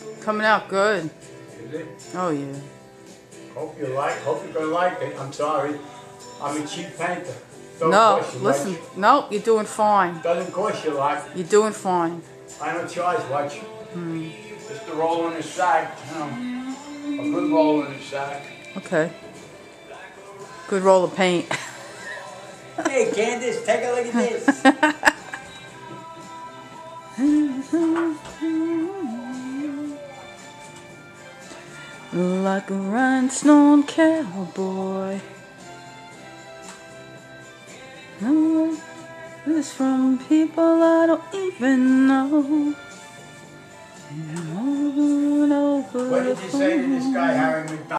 Coming out good. Is it? Oh yeah. Hope you're gonna like it. I'm sorry. I'm a cheap painter. Don't No, cost you listen. much. No, you're doing fine. Doesn't cost you a lot. You're doing fine. I don't charge much. Just a roll in the sack. A good roll in the sack. Okay. Good roll of paint. Hey Candace, take a look at this. Like a rhinestone cowboy. This from people I don't even know. What did you say to this guy, Harry McDonald?